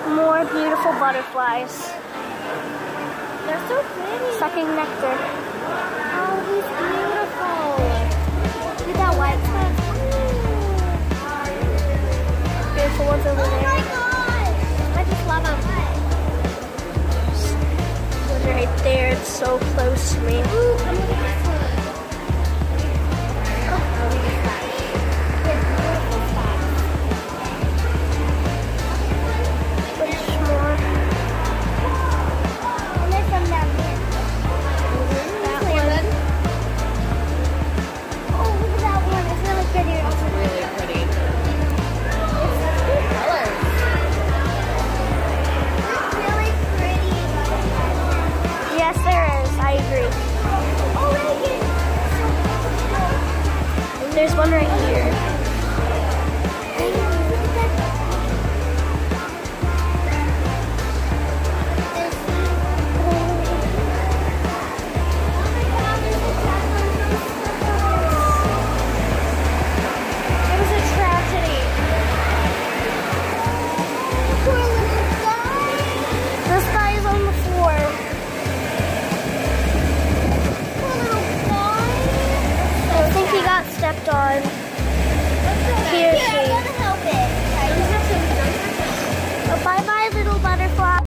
More beautiful butterflies. They're so pretty. Sucking nectar. Oh, he's beautiful. Look at that white spot. Beautiful ones over there. Oh my god! I just love them. One right there. It's so close to me. Ooh, come look at this one. There's one right here. It was a tragedy. Poor little guy. This guy is on the floor. Poor little guy. I think he got stepped on.